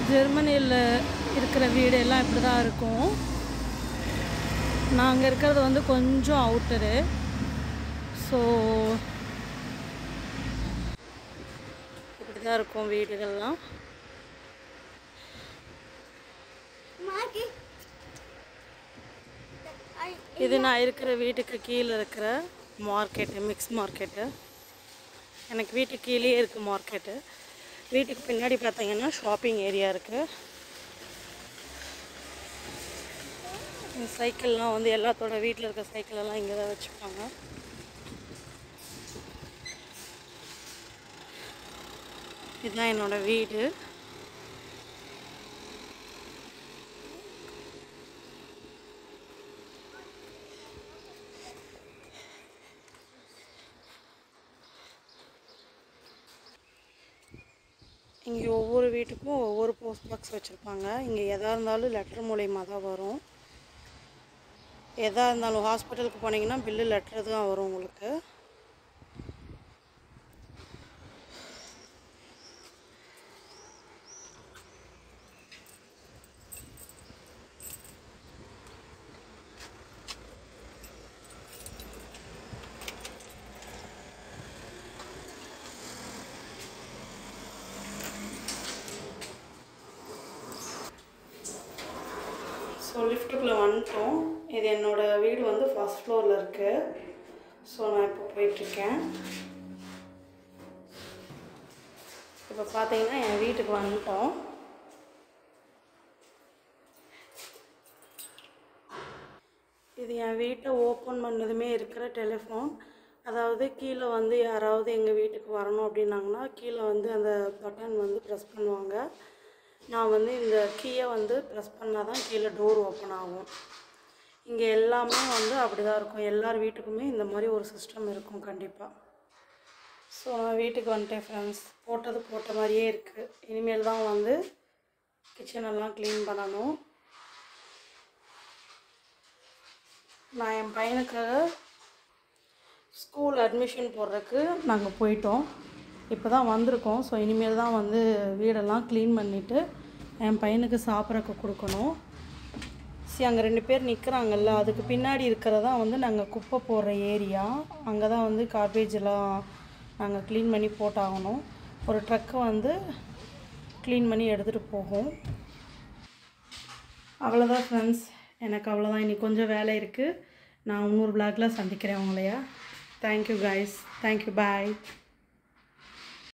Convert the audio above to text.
ஜெர்மனியில் இருக்கிற வீடு எல்லாம் இப்படி தான் இருக்கும். நாங்கள் இருக்கிறது வந்து கொஞ்சம் அவுட்டரு. ஸோ இப்படி தான் இருக்கும் வீடுகள்லாம். இது நான் இருக்கிற வீட்டுக்கு கீழே இருக்கிற மார்க்கெட்டு, மிக்ஸ் மார்க்கெட்டு. எனக்கு வீட்டுக்கு கீழே இருக்குது மார்க்கெட்டு. வீட்டுக்கு பின்னாடி பார்த்தீங்கன்னா ஷாப்பிங் ஏரியா இருக்குது. சைக்கிள்லாம் வந்து எல்லாத்தோட வீட்டில் இருக்க சைக்கிளெல்லாம் இங்கே தான் வச்சுப்பாங்க. இதுதான் என்னோடய வீடு. இங்கே ஒவ்வொரு வீட்டுக்கும் ஒவ்வொரு போஸ்ட் பாக்ஸ் வச்சுருப்பாங்க. இங்கே எதாக இருந்தாலும் லெட்டர் மூலயமா தான் வரும். எதாக இருந்தாலும் ஹாஸ்பிட்டலுக்கு போனீங்கன்னா பில்லு லெட்டர் தான் வரும் உங்களுக்கு. ஸோ லிஃப்ட்டுக்குள்ளே வந்துட்டோம். இது என்னோடய வீடு வந்து ஃபர்ஸ்ட் ஃப்ளோரில் இருக்குது. ஸோ நான் இப்போ போயிட்டுருக்கேன். இப்போ பார்த்தீங்கன்னா என் வீட்டுக்கு வந்துட்டோம். இது என் வீட்டை ஓப்பன் பண்ணதுமே இருக்கிற டெலிஃபோன். அதாவது கீழே வந்து யாராவது எங்கள் வீட்டுக்கு வரணும் அப்படின்னாங்கன்னா கீழே வந்து அந்த பட்டன் வந்து ப்ரெஸ் பண்ணுவாங்க. நான் வந்து இந்த கீயை வந்து ப்ரெஸ் பண்ணால் தான் கீழே டோர் ஓப்பன் ஆகும். இங்கே எல்லாமே வந்து அப்படி தான் இருக்கும். எல்லார் வீட்டுக்குமே இந்த மாதிரி ஒரு சிஸ்டம் இருக்கும் கண்டிப்பாக. ஸோ நான் வீட்டுக்கு வந்துட்டேன் ஃப்ரெண்ட்ஸ். போட்டது போட்ட மாதிரியே இருக்குது. இனிமேல் தான் வந்து கிச்சனெல்லாம் க்ளீன் பண்ணணும். நான் என் பையனுக்காக ஸ்கூல் அட்மிஷன் போடுறதுக்கு நாங்கள் போயிட்டோம். இப்போ தான் வந்திருக்கோம். ஸோ இனிமேல் தான் வந்து வீடெல்லாம் க்ளீன் பண்ணிவிட்டு என் பையனுக்கு சாப்பிட்றக்கு கொடுக்கணும். சரி, அங்கே 2 பேர் நிற்கிறாங்கல்ல, அதுக்கு பின்னாடி இருக்கிறதான் வந்து நாங்கள் குப்பை போடுற ஏரியா. அங்கே தான் வந்து கார்பேஜெல்லாம் நாங்கள் க்ளீன் பண்ணி போட்டாகணும். ஒரு ட்ரக்கை வந்து க்ளீன் பண்ணி எடுத்துகிட்டு போகும். அவ்வளோதான் ஃப்ரெண்ட்ஸ், எனக்கு அவ்வளோதான். இன்றைக்கி கொஞ்சம் வேலை இருக்குது. நான் இன்னொரு vlogல சந்திக்கிறேன் உங்களையா. Thank you guys. தேங்க்யூ. பாய்.